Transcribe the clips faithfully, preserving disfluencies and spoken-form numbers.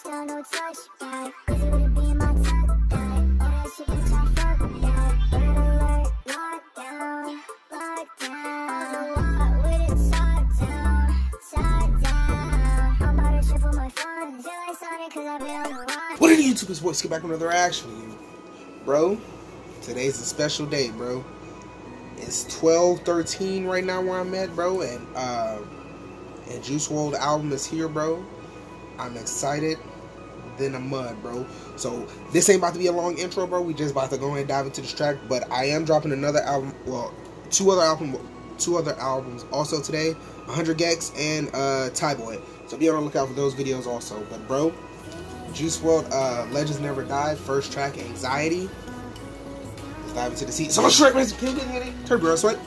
lockdown, no touch that. Cause it would be in my tuck that. All that shit that y'all fuck that. Red alert, lockdown, lockdown. Lock with it, shut down, shut down. I'm about to triple my funds. Feel like Sonic cause I've been on the run. What are the YouTubers, boys? Get back with another reaction to you. Bro, today's a special day, bro. It's twelve thirteen right now where I'm at, bro, and uh, and Juice world album is here, bro. I'm excited than a mud, bro. So this ain't about to be a long intro, bro. We just about to go ahead and dive into this track, but I am dropping another album, well, two other album, two other albums also today, one hundred Gex and uh, Ty Boy. So be on the lookout for those videos also. But bro, Juice world, uh, Legends Never Die, first track, Anxiety. Let's dive into the seat. So let's straight, man. Can you get any? Turn, bro, sweat.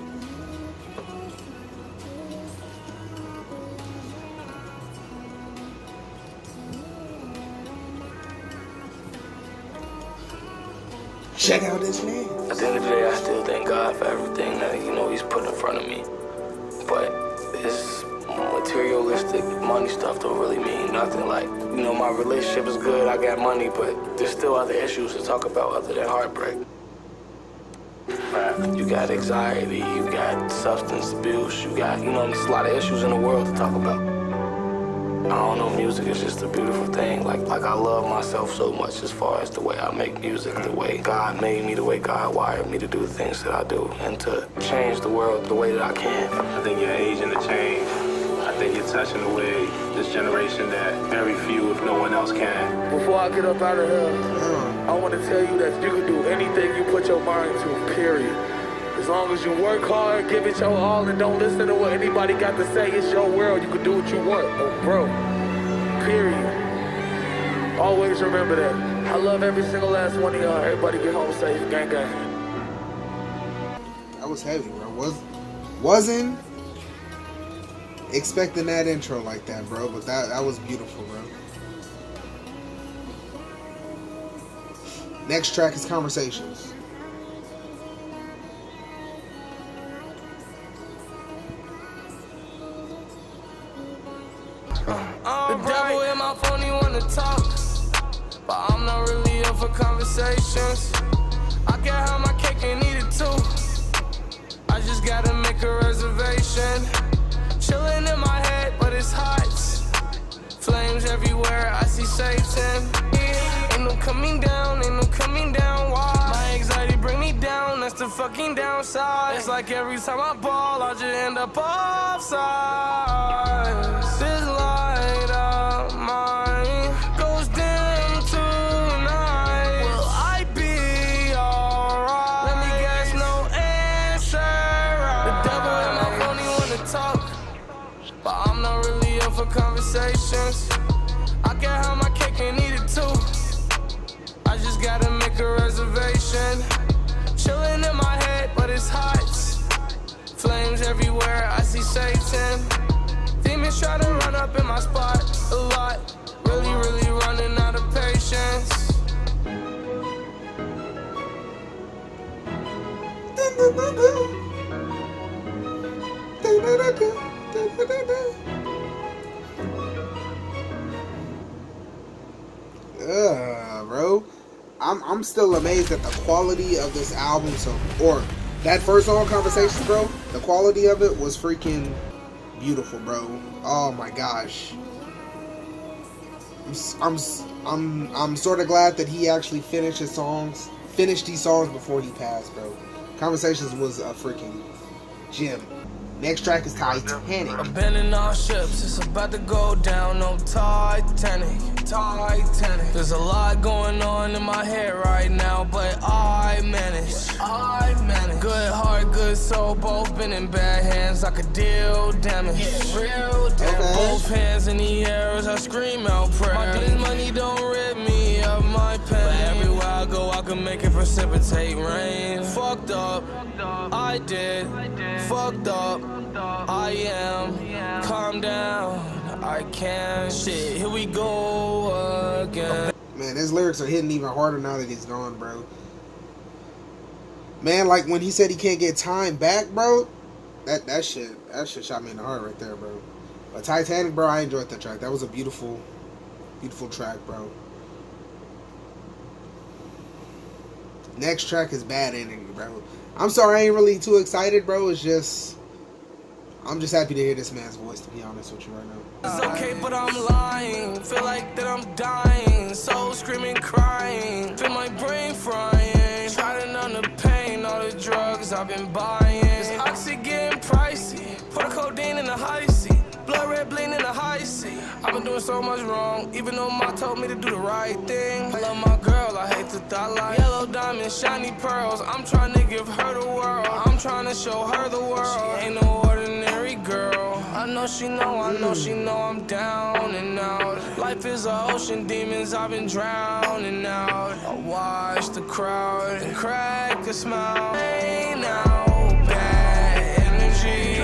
Check out this man. At the end of the day, I still thank God for everything that, you know, He's put in front of me. But this materialistic money stuff don't really mean nothing. Like, you know, my relationship is good, I got money, but there's still other issues to talk about other than heartbreak. You got anxiety, you got substance abuse, you got, you know, there's a lot of issues in the world to talk about. I don't know, music is just a beautiful thing. Like, like I love myself so much as far as the way I make music, the way God made me, the way God wired me to do the things that I do, and to change the world the way that I can. I think you're aging to change. I think you're touching the way this generation that very few, if no one else, can. Before I get up out of here, I want to tell you that you can do anything you put your mind to, period. As long as you work hard, give it your all, and don't listen to what anybody got to say, it's your world. You can do what you want, oh, bro. Period. Always remember that. I love every single last one of y'all. Everybody get home safe. Gang, gang. That was heavy, bro. Was, wasn't expecting that intro like that, bro. But that, that was beautiful, bro. Next track is Conversations. The devil in my phone, he wanna talk, but I'm not really here for conversations. I can have my cake and eat it too. I just gotta make a reservation. Chilling in my head, but it's hot. Flames everywhere, I see Satan. Ain't no coming down, ain't no coming down. Why? My anxiety bring me down, that's the fucking downside. It's like every time I ball, I just end up offside. This light of mine goes dim tonight. Will I be alright? Let me guess, no answer. The devil in my phone, he wanna talk, but I'm not really here for conversations. I can have my cake and eat it too. I just gotta make a reservation. Chilling in my head, but it's hot. Flames everywhere, I see Satan. Demons try to run up in my spot a lot. Really, really running out of patience. Uh, bro. I'm I'm still amazed at the quality of this album. So, or that first song, Conversations, bro. The quality of it was freaking beautiful, bro. Oh my gosh. I'm I'm I'm, I'm sort of glad that he actually finished his songs, finished these songs before he passed, bro. Conversations was a freaking gem. Next track is Titanic. Abandoning all ships, it's about to go down. No Titanic, Titanic. There's a lot going on in my head right now, but I manage. I manage. Good heart, good soul, both been in bad hands. I could deal damage. Real damage. Okay. Both hands in the air as I scream out prayer. My dean money don't rid me of my pain. But everywhere I go, I can make it precipitate rain. Fucked up, I did. Fucked up, I am. Calm down, I can. Shit, here we go again. Man, his lyrics are hitting even harder now that he's gone, bro. Man, like when he said he can't get time back, bro. That that shit, that shit shot me in the heart right there, bro. But Titanic, bro, I enjoyed that track. That was a beautiful, Beautiful track, bro. Next track is Bad Energy, bro. I'm sorry I ain't really too excited, bro. It's just, I'm just happy to hear this man's voice, to be honest with you right now. It's okay, but I'm lying. Feel like that I'm dying. Soul screaming, crying. Feel my brain frying. Try to numb the pain. All the drugs I've been buying. This oxy getting pricey. Put a codeine in the high seat. Blood red bleeding in the high seat. I've been doing so much wrong, even though Ma told me to do the right thing. I love my girl, I hate to thought like yellow diamonds, shiny pearls. I'm trying to give her the world. I'm trying to show her the world. She ain't no ordinary girl. I know she know, I know she know I'm down and out. Life is an ocean, demons I've been drowning out. I watch the crowd and crack a smile. Hey now, bad energy.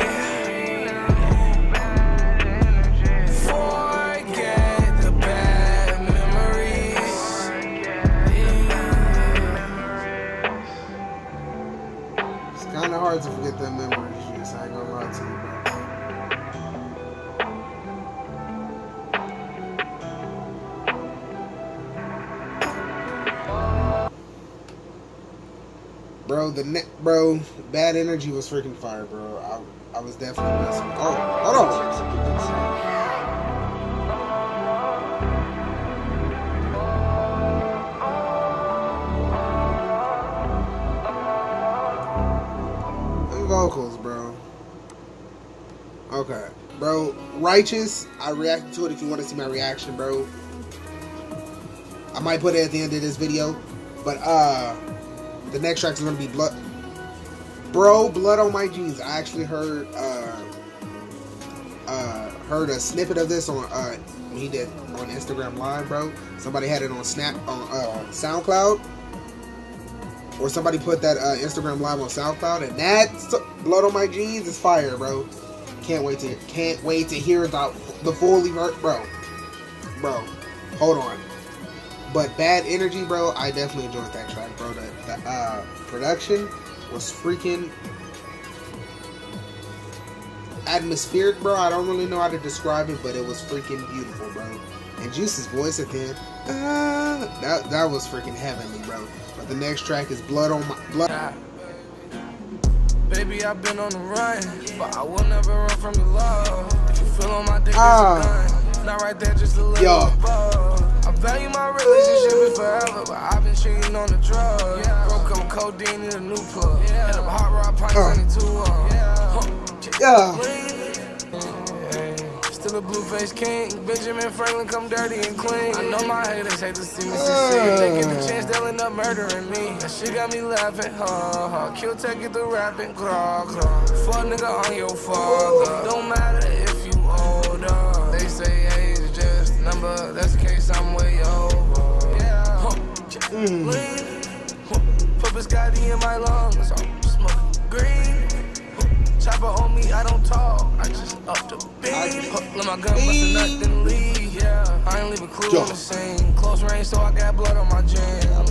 Kinda hard to forget that memory shit, so I ain't gonna lie to you, bro. Bro, the net, bro, Bad Energy was freaking fire, bro. I, I was definitely messing. Oh, hold on. Vocals, bro. Okay, bro. Righteous. I reacted to it. If you want to see my reaction, bro, I might put it at the end of this video. But uh, the next track is gonna be Blood. Bro, Blood on My Jeans. I actually heard uh, uh, heard a snippet of this on uh, when he did on Instagram Live, bro. Somebody had it on Snap on uh, SoundCloud. Or somebody put that uh, Instagram Live on SoundCloud, and that Blood on My Jeans is fire, bro. Can't wait to can't wait to hear the the fully bro, bro. Hold on, but Bad Energy, bro. I definitely enjoyed that track, bro. The, the uh, production was freaking atmospheric, bro. I don't really know how to describe it, but it was freaking beautiful, bro. And Juice's voice at the end, uh, that that was freaking heavenly, bro. But the next track is Blood on My Blood. Baby, I've been on the run, but I will never run from your love. If you feel on my dick, Ah. it's a gun. Not right there, just a little Yo. above. I value my relationship is forever, but I've been cheating on the drug. Yeah. Broke up codeine in a new plug. Yeah. Had a hot rod pint Uh. seventy-two on. Yeah. Yeah. Still a blueface king. Benjamin Franklin come dirty and clean. I know my haters hate to see me Uh. succeed. Taking the chance, they'll end up murdering me. That shit got me laughing. Ha ha. Kill, take it through rapping. Claw, claw. Fuck nigga on your father. Don't matter if you older. They say age is just a number. That's the case, I'm way over. Yeah. Huh. Mm. Lean. Huh. Put biscotti in my lungs. I'm smoking green. Chopper on me, I don't talk, I just up the beat. Let my gun bust a nut, then leave. Yeah, I ain't leave a clue on the scene. Close range, so I got blood on my jeans.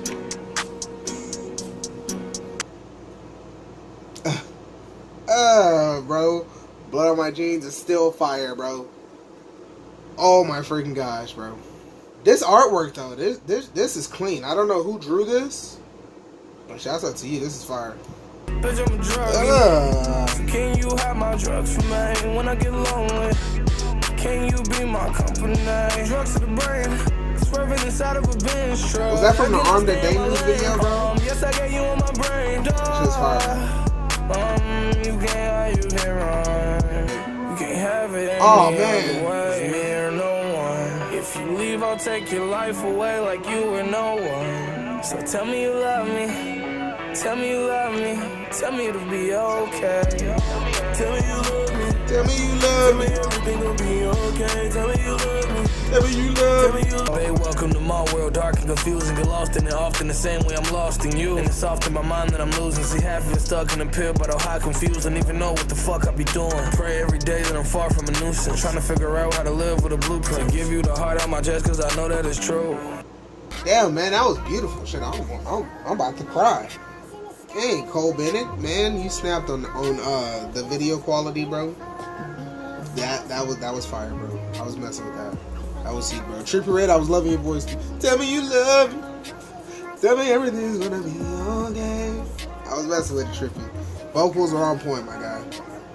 Uh, bro, Blood on My Jeans is still fire, bro. Oh my freaking gosh, bro. This artwork though, this this this is clean. I don't know who drew this, but shouts out to you. This is fire. Bitch, I'm a drug. Uh, Can you have my drugs for me when I get lonely? Can you be my company? Drugs to the brain, swerving inside of a bench truck. was that from the Armed and Dangerous video, bro? Um, yes, I got you on my brain. Shit's fire. Um, you can't, you can't run. You can't have it any Oh, other man. way. Me or no one. If you leave, I'll take your life away like you were no one. So tell me you love me. Tell me you love me. Tell me it'll be okay. Tell me you love me. Tell me you Tell love me me. everything gon' be okay. Tell me you love me. Tell me you love me. Hey, welcome to my world, dark and confusing. Get lost in it often the same way I'm lost in you. And it's off in my mind that I'm losing. See, half of it stuck in a pit, but I'm high confused. Don't even know what the fuck I be doing. Pray every day that I'm far from a nuisance. Trying to figure out how to live with a blueprint. To give you the heart on my chest, cause I know that it's true. Damn, man, that was beautiful. Shit, I'm, I'm, I'm about to cry. Hey, Cole Bennett, man, you snapped on on uh the video quality, bro. That that was that was fire, bro. I was messing with that. I was heat, bro. Trippie Redd, I was loving your voice too. Tell me you love me. Tell me everything's gonna be okay. I was messing with Trippie. Vocals are on point, my guy.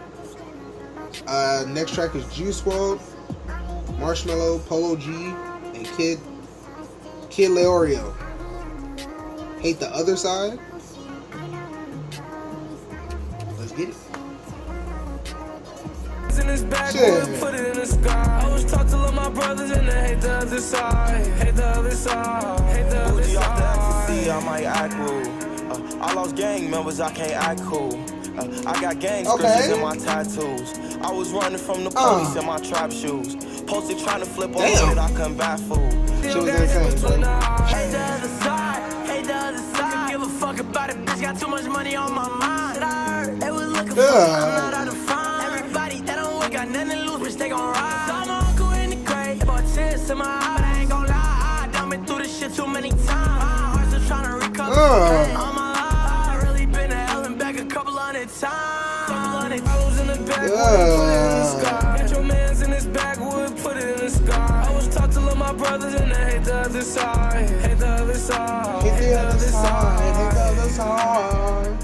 Uh, next track is Juice world, Marshmello, Polo G, and Kid Kid Leorio. Hate the Other Side. Let's get it. In his back, Shit. put it in the sky. I was taught to love my brothers and they hate the other side. Hate the other side. Hate the other Bougie off the side. ecstasy, I might act rude. Uh, I lost gang members, I can't act cool. Uh, I got gang Okay. scriptures in my tattoos. I was running from the police Uh. in my trap shoes. Posted trying to flip on Damn. it, I couldn't bat fool. She was insane, bro. Hate the other side. Hate the other side. Give a fuck about it, bitch. Got too much money on my mind. I heard they was looking for Yeah. out of fine. Everybody that don't work got nothing to lose, bitch. They gon' ride. Saw my uncle in the grave. About tears in my eye, but I ain't gon' lie. I done been through this shit too many times. My heart's still trying to recover. Uh. All my life, I really been to hell and back a couple hundred times. Couple hundred dollars in the backwood, put it in the sky. Got your mans in his backwood, put it in the sky. I was taught to love my brothers and they hate the other side. Hate the other side. Hit the other side. Hit the other side.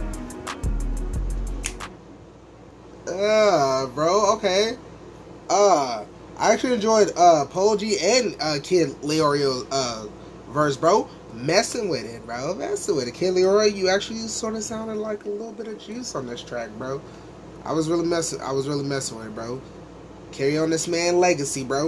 Uh, bro, okay. Uh, I actually enjoyed uh Polo G and uh Kid Leorio uh verse, bro. Messing with it, bro. Messing with it. Kid Leorio, you actually sort of sounded like a little bit of juice on this track, bro. I was really messing. I was really messing with it, bro. Carry on this man legacy, bro.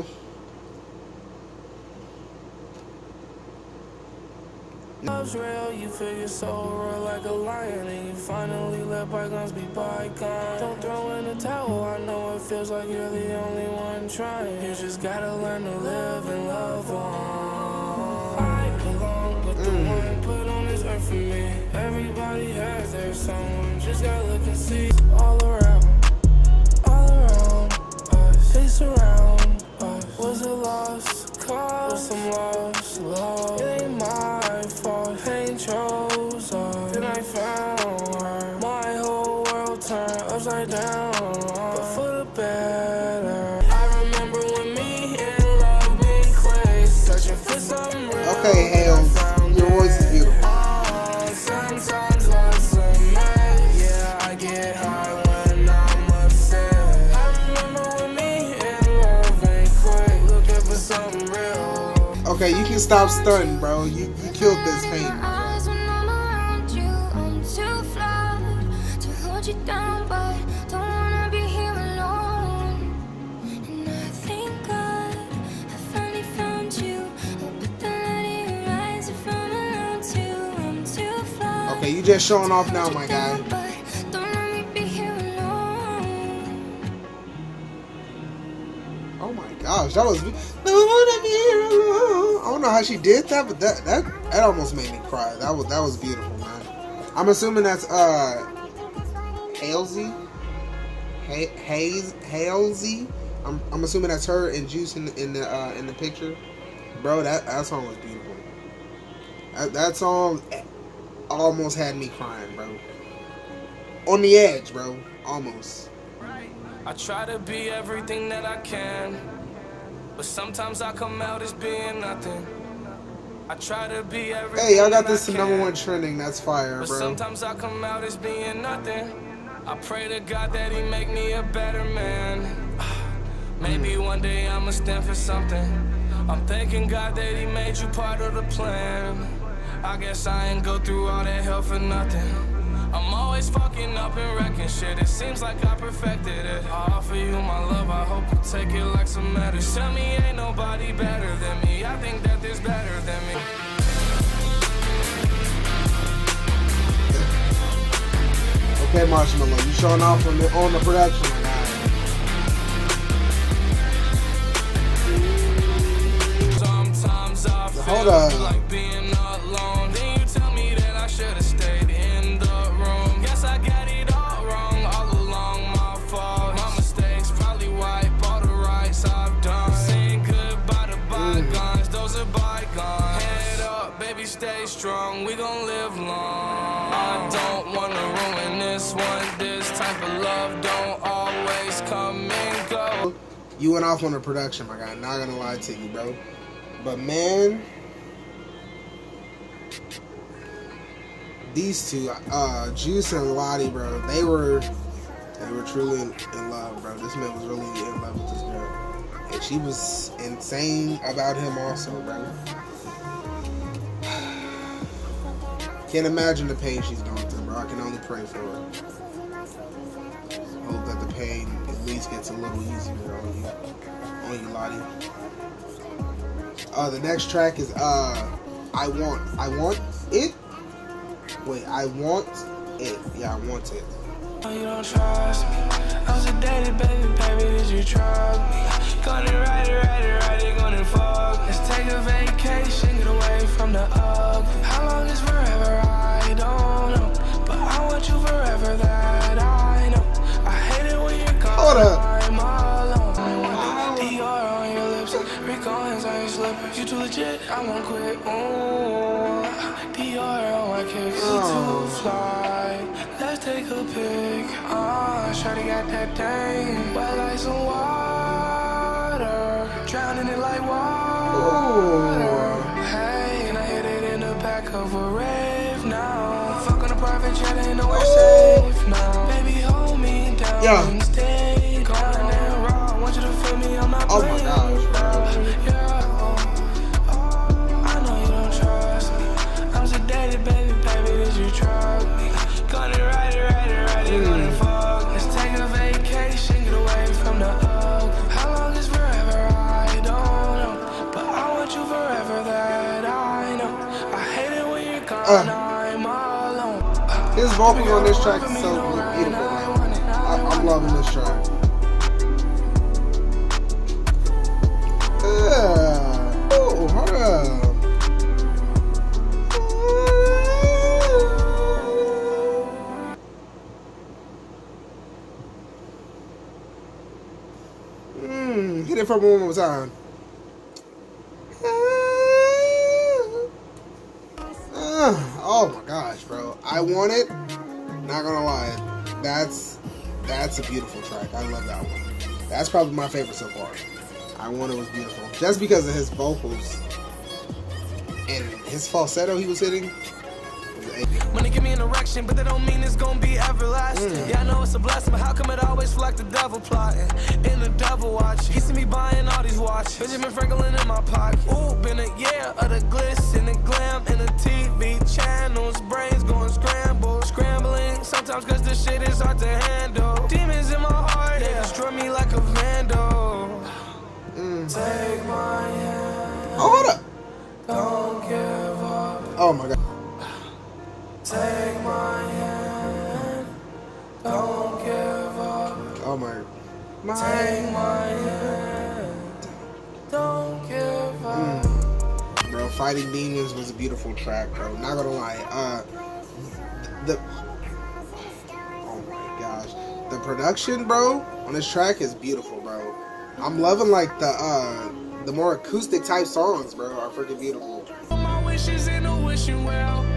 Love's real, you figure so real like a lion, and you finally let bygones be bygones. Don't throw in the towel, I know it feels like you're the only one trying. You just gotta learn to live and love on. I belong with the one put on this earth for me. Everybody has their someone, just gotta look and see. All around, all around us, they surround us. Was a lost cause, some lost love. It ain't my fault, pain chose us. Then I found her. My whole world turned upside down, but for the better. I remember when me and love been quick, searching for something real. Okay, Hales, your voice is beautiful. Oh, sometimes lost a mess. Yeah, I get high when I'm upset. I remember when me and love been quick, looking for something real. Okay, you can stop stunting, bro. You you killed this pain. Eyes when I'm around you, I'm too flawed to hold you down, but don't wanna be here alone. And I thank God I finally found you. But the light in your eyes if I'm around too, I'm too flawed. Okay, you just showing off now, my guy. But don't let me be here alone. Oh my gosh, that was. Don't wanna be here alone. I don't know how she did that, but that that that almost made me cry. That was that was beautiful, man. I'm assuming that's uh Halsey, ha Haze Halsey. I'm I'm assuming that's her and Juice in the, in the uh, in the picture, bro. That that song was beautiful. That, that song almost had me crying, bro. On the edge, bro. Almost. I try to be everything that I can, but sometimes I come out as being nothing. I try to be everything. Hey, y'all got that this I to number can, one trending. That's fire, but bro. sometimes I come out as being nothing. I pray to God that He make me a better man. Maybe one day I'ma stand for something. I'm thanking God that He made you part of the plan. I guess I ain't go through all that hell for nothing. I'm always fucking up and wrecking shit. It seems like I perfected it. I offer you my love, I hope you take it like some medicine. Tell me ain't nobody better than me. I think that there's better than me. Okay, Marshmello, you showing off on the on the production. Sometimes I feel Hold on. like being alone. Then you tell me that I should have stayed in the room. Guess I got it all wrong, all along my fault. My mistakes probably wipe all the rights I've done. Saying goodbye to bygones, those are bygones. Head up, baby, stay strong, we gon' live long. I don't wanna ruin this one. This type of love don't always come and go. You went off on the production, my guy. Not gonna lie to you, bro. But man, these two, uh, Juice and Lottie, bro, they were, they were truly in, in love, bro. This man was really in love with this girl, and she was insane about him also, bro. Can't imagine the pain she's going through, bro. I can only pray for her. Hope that the pain at least gets a little easier on you, on you, Lottie. Uh, the next track is uh, I Want, I Want It. Wait, I Want It. Yeah, I Want It. Oh, you don't trust me. I'm sedated, baby, baby, did you trust me? Gonna ride it, ride it, ride it, gonna fuck. Let's take a vacation, get away from the ugly. How long is forever? I don't know, but I want you forever. That I know. I hate it when you're gone. Hold up. I'm alone. Dior on your lips, Rico hands on your slippers. You too legit, I won't quit. Ooh, Dior on my kicks, you too fly. Let's take a pic. Ah, uh, shawty got that thing. Wet like some water, drowning it like water. Ooh. Hey, and I hit it in the back of a rave now. Fuck on a private jet, ain't nowhere safe now. Baby, hold me down Yeah. and stay calm and raw. I want you to feel me on my Oh my gosh, bro. Yeah. I know you don't trust me. I'm sedated, baby, baby, did you trust me? Gonna ride it, ride it, ride it, gonna fuck. Let's take a vacation, get away from the ugly. How long is forever? I don't know, but I want you forever. That I know. I hate it when you're gone. Uh. I'm alone. His vocals on this track is so beautiful, man. I, I'm loving this track. Yeah. Oh, hold up. Mm, hit it from one more time. Uh, oh my gosh, bro. I Want It. Not gonna lie. That's that's a beautiful track. I love that one. That's probably my favorite so far. I Want It was beautiful. Just because of his vocals and his falsetto he was hitting. Money give me an erection, but that don't mean it's gonna be everlasting. Mm. Yeah, I know it's a blessing, but how come it always feel like the devil plotting and the devil watching? You see me buying all these watches, Benjamin Franklin in my pocket. Ooh, been a year of the glitz and the glam and the T V channels, brains going scramble, scrambling. Sometimes cause this shit is hard to handle. Demons in my heart, they destroy me like a vandal. Mm. Take my hand. Oh, hold up. Don't give up. Oh my god. Take my hand, don't give up. Oh my. my. Take my hand, don't give up. Mm. Bro, Fighting Demons was a beautiful track, bro. Not gonna lie. Uh, the. Oh my gosh. The production, bro, on this track is beautiful, bro. I'm loving like the uh the more acoustic type songs, bro, are freaking beautiful. My wishes in a wishing well.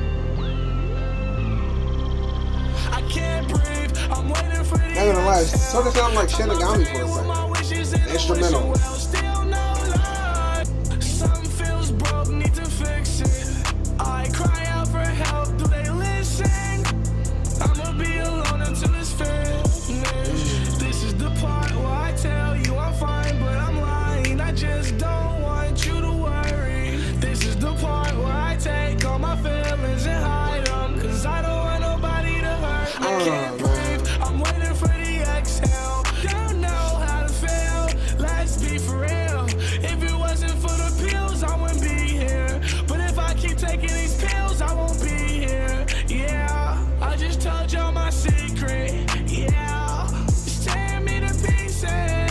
I can't breathe. I'm waiting for the Not gonna lie, it sort of sound like Shinigami for a second. Instrumental. Still no love. Something feels broke, need to fix it. I cry out for help, do they listen? I'ma be alone until it's finished. This is the part where I tell you I'm fine, but I'm lying. I just don't want you to worry. This is the part where I take all my feelings and hide them, cause I don't want nobody to hurt. I can't breathe, I'm waiting for the exhale. Don't know how to feel, let's be for real. If it wasn't for the pills, I wouldn't be here. But if I keep taking these pills, I won't be here. Yeah, I just told y'all my secret. Yeah, it's tearing me to pieces.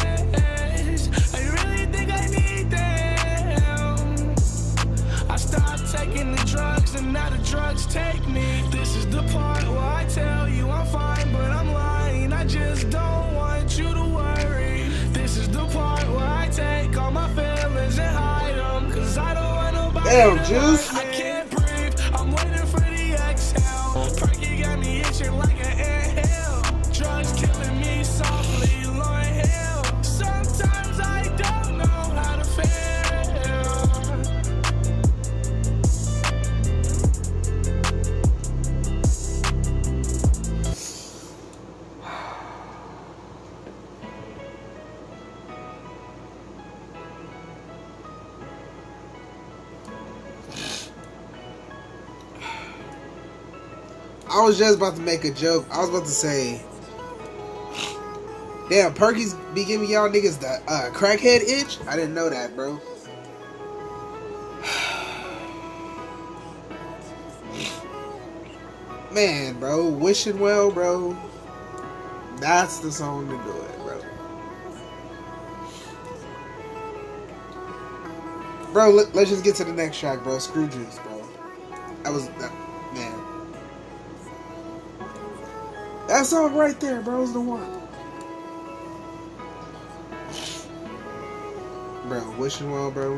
I really think I need them. I stopped taking the drugs and now the drugs take me. This is the part where I tell you I'm fine, but I'm lying. I just don't want you to worry. This is the part where I take all my feelings and hide them, cause I don't want nobody Damn, to Juice. hurt. I can't breathe, I'm waiting for the exhale. Perky got me itching like an anthill. Drugs killing me softly, Lauren Hill. Sometimes I was just about to make a joke. I was about to say, damn, Perky's be giving y'all niggas the uh, crackhead itch? I didn't know that, bro. Man, bro, wishing well, bro. That's the song to do it, bro. Bro, let, let's just get to the next track, bro. Screw Juice, bro. That was, that, man. That song right there, bro, is the one. Bro, wishing well, bro.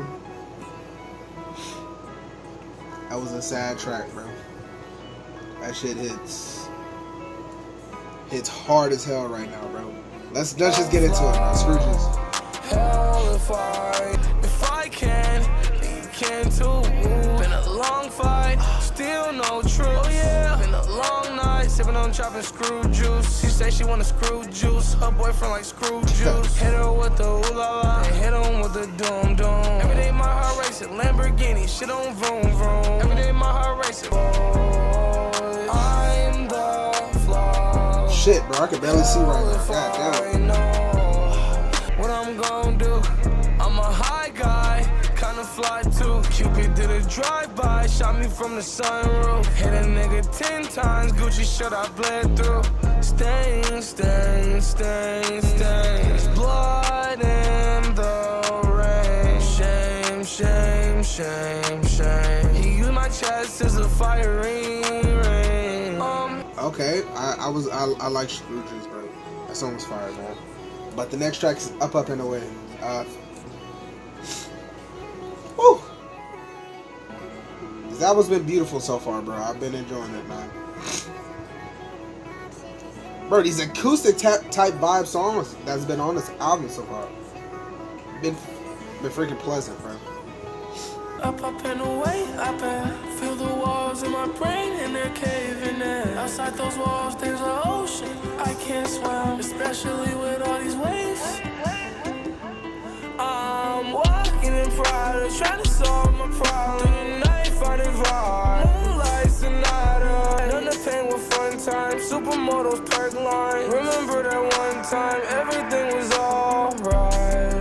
That was a sad track, bro. That shit hits hits hard as hell right now, bro. Let's let's just get into it, bro. Screw Juice. Hell if I, if I can, then you can too. Been a long fight, still no truth. Oh yeah, been a long night, sipping on chopping screw juice. She say she wanna screw juice, her boyfriend like screw juice. Hit her with the ooh la la, and hit him with the doom doom. Every day my heart racing, Lamborghini, shit on vroom vroom. Every day my heart racing. I'm the flaw. Shit, bro, I can barely see right now. God damn. What I'm gonna do? I'm a high guy, kinda fly too. Cupid did a drive-by, shot me from the sunroof. Hit a nigga ten times, Gucci shirt I bled through. Stains, stains, stains, stains. Blood in the rain. Shame, shame, shame, shame. He used my chest as a firing ring. Um, Okay, I, I was I, I like Screw Juice, bro. That song was fire, man. But the next track's Up Up and Away. Uh, woo! This album's been beautiful so far, bro. I've been enjoying it, man. Bro, these acoustic type vibe songs that's been on this album so far been been freaking pleasant, bro. Up, up and away, up and feel the walls in my brain and they're caving in. Outside those walls, there's an ocean. I can't swim, especially with all these waves. I'm walking in pride, trying to solve my problem. Through the night, finding vibe. Moonlight sonata, none of pain with fun time. Supermodels, perk line. Remember that one time, everything was alright.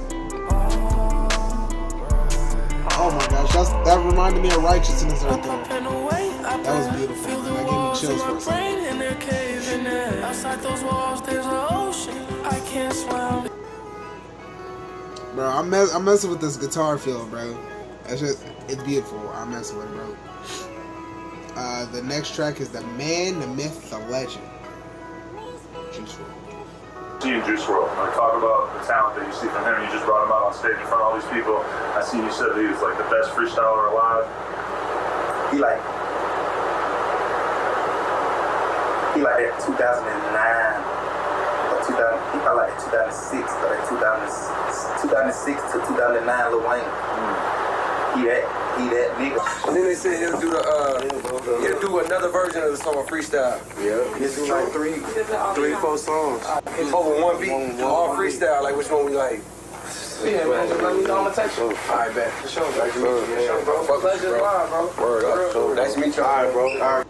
Oh my gosh, that's, that reminded me of Righteousness right there. That was beautiful, man. That gave me chills for a second. Outside those walls, there's an ocean. I can't swim. Bro, I'm, mess I'm messing with this guitar feel, bro. It's just, it's beautiful. I'm messing with it, bro. Uh, the next track is The Man, the Myth, the Legend. Juice world. See you, Juice world. I talk about the talent that you see from him. You just brought him out on stage in front of all these people. I see you said that he was like the best freestyler alive. He like, he like that two thousand nine or two thousand. He probably like two thousand six, or like two thousand, two thousand six to two thousand nine. Lil Wayne. Mm. He that, he that nigga. And then they said he'll do the, uh, he'll do another version of the song freestyle. Yeah, he'll do like three, three, four songs. Over one beat, all freestyle. Like which one we like? Yeah, man, just let me know. I'm gonna text you. All right, bet. For sure, Nice to meet you, man. bro. Fuck Pleasure's bro. mine, bro. Word up. So, nice to meet you. All right, bro. All right.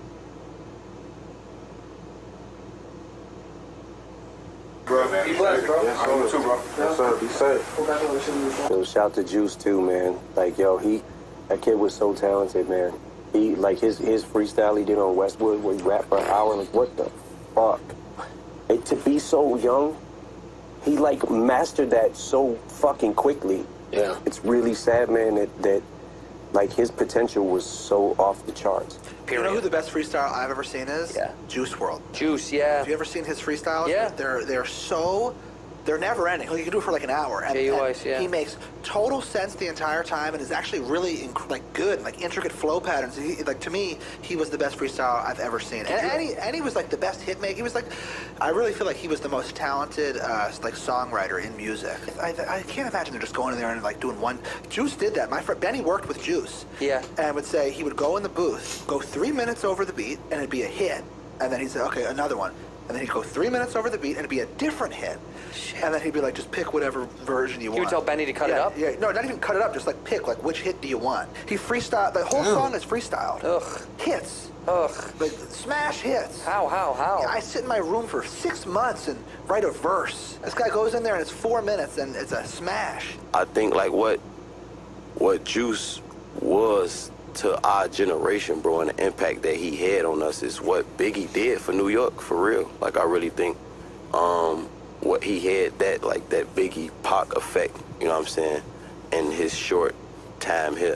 Bro, man. Be blessed, bro. Yes, sir. You too, bro. Yes, sir. Be safe. Yo, shout to Juice too, man. Like, yo, he, that kid was so talented, man. He, like, his his freestyle he did on Westwood, where he rapped for an hour, like, what the fuck? And to be so young, he, like, mastered that so fucking quickly. Yeah. It's really sad, man, that, that like, his potential was so off the charts. You know who the best freestyle I've ever seen is? Yeah. Juice world. Juice, yeah. Have you ever seen his freestyles? Yeah. They're they're so they're never ending. Like, you can do it for like an hour. And, Yeah, you and always, yeah. He makes total sense the entire time and is actually really inc like good, like intricate flow patterns. He, like to me, he was the best freestyle I've ever seen. And, and he and he was like the best hit maker. He was like, I really feel like he was the most talented uh, like songwriter in music. I, I can't imagine they're just going in there and like doing one. Juice did that. My friend Benny worked with Juice. Yeah. And would say he would go in the booth, go three minutes over the beat, and it'd be a hit. And then he'd say, okay, another one. And then he'd go three minutes over the beat, and it'd be a different hit. Shit. And then he'd be like, just pick whatever version you He want. would tell Benny to cut yeah, it up? Yeah, no, not even cut it up, just like pick, like which hit do you want? He freestyled, the whole Damn. song is freestyled. Ugh. Hits. Ugh. Like, smash hits. How, how, how? Yeah, I sit in my room for six months and write a verse. This guy goes in there and it's four minutes and it's a smash. I think like what what Juice was to our generation, bro, and the impact that he had on us is what Biggie did for New York, for real. Like, I really think um, what he had, that like that Biggie Pac effect, you know what I'm saying, in his short time here.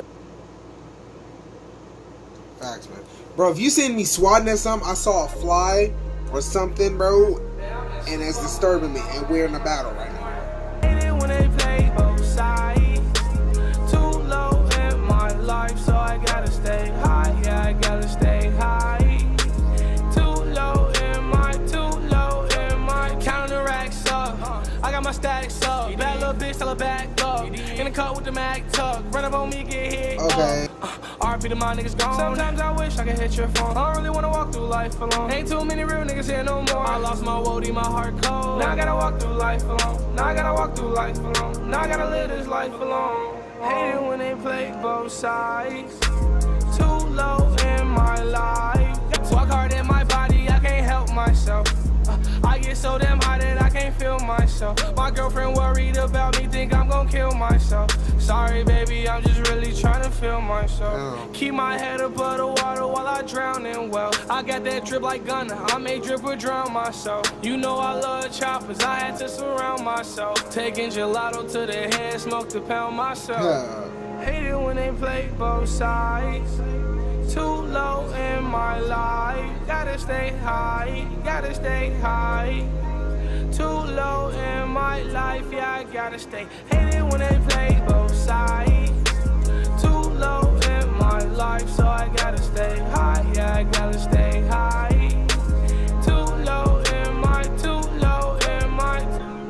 Facts, man. Bro, if you seen me swatting at something, I saw a fly or something, bro, and it's disturbing me, and we're in a battle right now. Hate it when they play both sides. Too low in my life, so I gotta stay high. Yeah, I gotta stay high. Too low in my, too low in my. Counting the racks up. I got my stacks up. Bad little bitch, tell her back up. In the cut with the mag tuck. Run up on me, get hit. Okay. R P to my niggas gone. Sometimes I wish I could hit your phone. I don't really wanna walk through life alone. Ain't too many real niggas here no more. I lost my woody, my heart cold. Now I gotta walk through life alone. Now I gotta walk through life alone. Now I gotta live this life alone. Hate it when they play both sides. Too low in my life. Walk hard in my body, I can't help myself. Uh, I get so damn high that I can't feel myself. My girlfriend worried about me, think I'm gonna kill myself. Sorry, baby, I'm just really trying to feel myself. Oh. Keep my head above the water while I drown in well. I got that drip like Gunna, I may drip or drown myself. You know I love choppers, I had to surround myself. Taking gelato to the head, smoke to pound myself. Yeah. Hate it when they play both sides. Too low in my life. Gotta stay high, gotta stay high. Too low in my life, yeah, I gotta stay. Hate it when they play both sides. Too low in my life, so I gotta stay high, yeah, I gotta stay high. Too low in my, too low in my.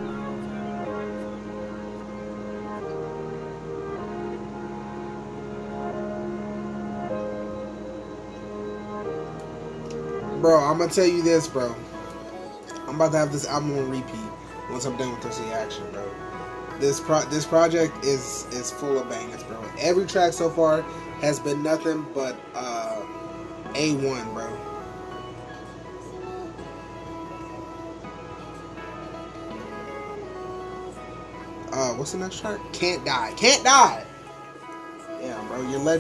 Bro, I'm gonna tell you this, bro. I'm about to have this album on repeat once I'm done with this reaction, bro. This pro this project is is full of bangers, bro. Every track so far has been nothing but uh, A one, bro. Uh, what's the next track? Can't Die. Can't Die. Yeah, bro. You're legend.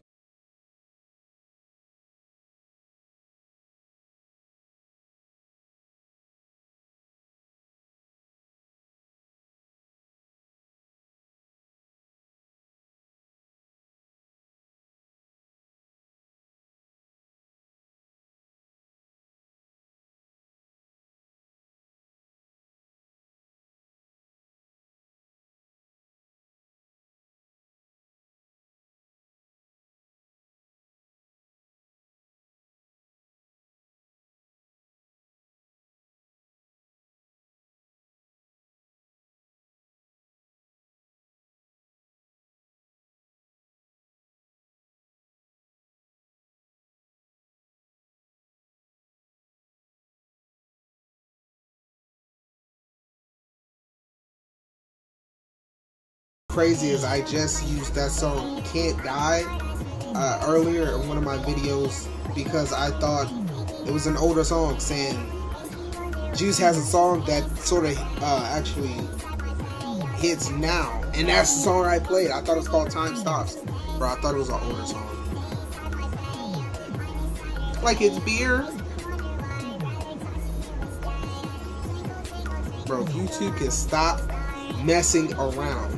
Crazy is I just used that song Can't Die uh, earlier in one of my videos because I thought it was an older song saying Juice has a song that sort of uh, actually hits now, and that's the song I played. I thought it was called Time Stops, bro. I thought it was an older song. Like it's beer. Bro, if you two can stop messing around.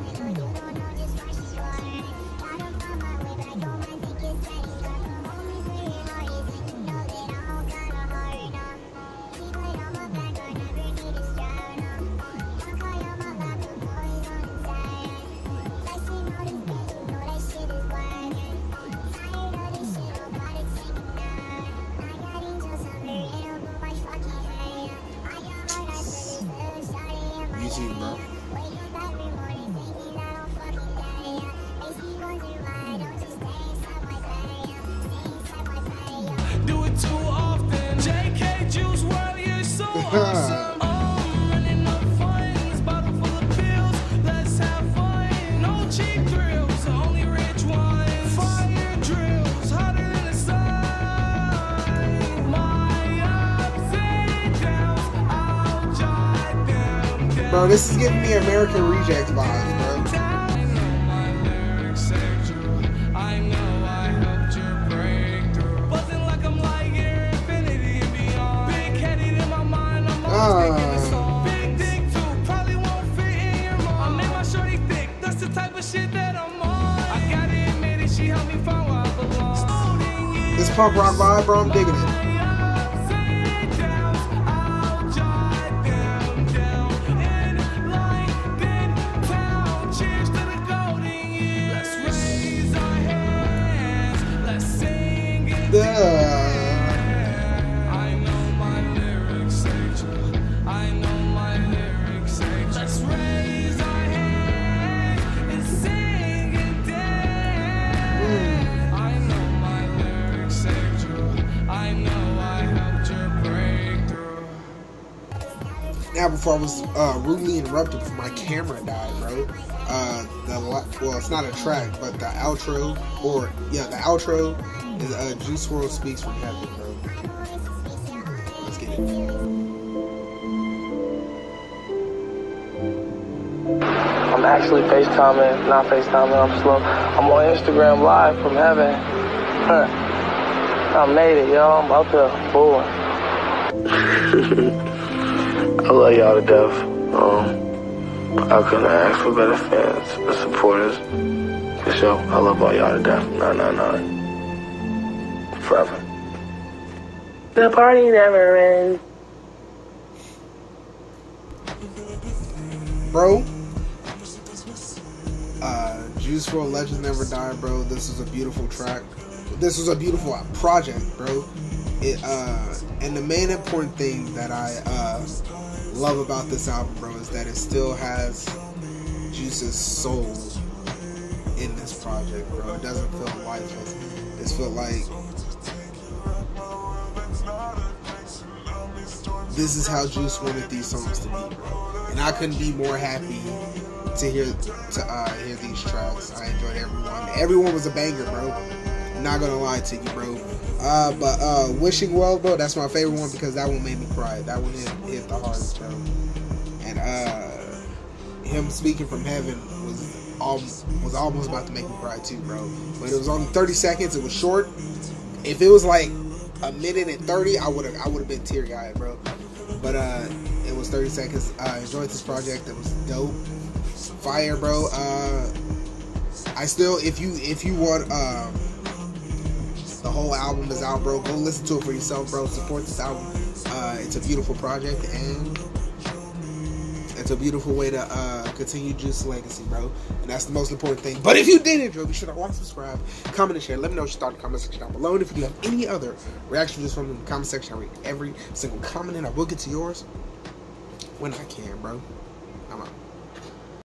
YouTube, bro. awesome. I'm running up funds, bottle full of pills. Let's have fun. No cheap thrills, only rich ones. Fire drills, hotter than the sun. My ups and downs, I'll jot them down. Bro, this is giving me American Rejects vibes, bro. I know my lyrics saved you. I know I helped you break through. Buzzing like I'm like Air Infinity and beyond. Big headed in my mind, I'm always thinking the song. Big dick too, probably won't fit in your mom. I made my shorty thick, that's the type of shit that I'm on. I gotta admit it, she helped me find where I belong. This punk rock vibe, bro, I'm digging it. I know my lyrics saved you. I know my lyrics saved you. Let's raise our hands and sing it down. I know my lyrics saved you. I know I helped you break through. Now, before I was uh, rudely interrupted before my camera died, bro. Uh, the well, it's not a track, but the outro, or yeah, the outro. Is uh, Juice world Speaks from Heaven, bro. Let's get it. I'm actually FaceTiming, not FaceTiming, I'm slow. I'm on Instagram live from heaven. Huh. I made it, yo. I'm up here. Boy. I love y'all to death. Um, I couldn't ask for better fans and supporters. For sure. I love all y'all to death. nine nine nine. Forever. The party never ends. Bro, uh, Juice world Legends Never Die, bro. This is a beautiful track. This was a beautiful project, bro. It uh, and the main important thing that I uh, love about this album, bro, is that it still has Juice's soul in this project, bro. It doesn't feel lifeless. It feels like this is how Juice wanted these songs to be, bro. And I couldn't be more happy to hear to uh, hear these tracks. I enjoyed everyone. Everyone was a banger, bro. Not gonna lie to you, bro. Uh, but uh, Wishing Well, bro, that's my favorite one because that one made me cry. That one hit, hit the hardest, bro. And uh, him speaking from heaven was al was almost about to make me cry too, bro. But it was only thirty seconds. It was short. If it was like a minute and thirty, I would have I would have been teary eyed, bro. But uh, it was thirty seconds. I uh, enjoyed this project. It was dope, fire, bro. Uh, I still, if you if you want, um, the whole album is out, bro. Go listen to it for yourself, bro. Support this album. Uh, it's a beautiful project, and it's a beautiful way to uh, continue Juice's legacy, bro. And that's the most important thing. But if you did enjoy, be sure to like, subscribe, comment, and share. Let me know what you thought in the comment section down below. And if you have any other reactions from the comment section, I read every single comment, and I will get to yours when I can, bro. I'm out.